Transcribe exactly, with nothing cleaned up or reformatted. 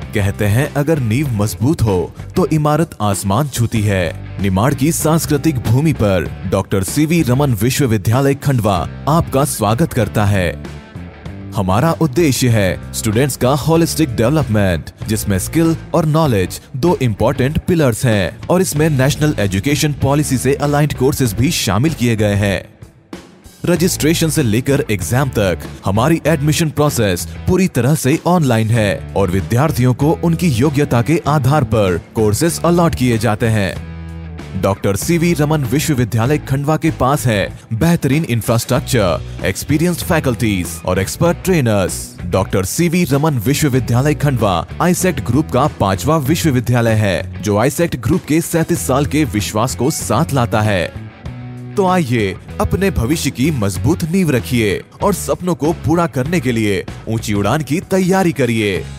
कहते हैं अगर नींव मजबूत हो तो इमारत आसमान छूती है। निमाड़ की सांस्कृतिक भूमि पर डॉक्टर सीवी रमन विश्वविद्यालय खंडवा आपका स्वागत करता है। हमारा उद्देश्य है स्टूडेंट्स का होलिस्टिक डेवलपमेंट, जिसमें स्किल और नॉलेज दो इम्पोर्टेंट पिलर्स हैं और इसमें नेशनल एजुकेशन पॉलिसी से अलाइंड कोर्सेज भी शामिल किए गए हैं। रजिस्ट्रेशन से लेकर एग्जाम तक हमारी एडमिशन प्रोसेस पूरी तरह से ऑनलाइन है और विद्यार्थियों को उनकी योग्यता के आधार पर कोर्सेज अलॉट किए जाते हैं। डॉक्टर सीवी रमन विश्वविद्यालय खंडवा के पास है बेहतरीन इंफ्रास्ट्रक्चर, एक्सपीरियंस्ड फैकल्टीज और expert trainers. Doctor C V Raman विश्वविद्यालय खंडवा आईसेक्ट ग्रुप का पांचवा विश्वविद्यालय है, जो आईसेक्ट ग्रुप के सैंतीस साल के विश्वास को साथ लाता है। तो आइए अपने भविष्य की मजबूत नींव रखिए और सपनों को पूरा करने के लिए ऊंची उड़ान की तैयारी करिए।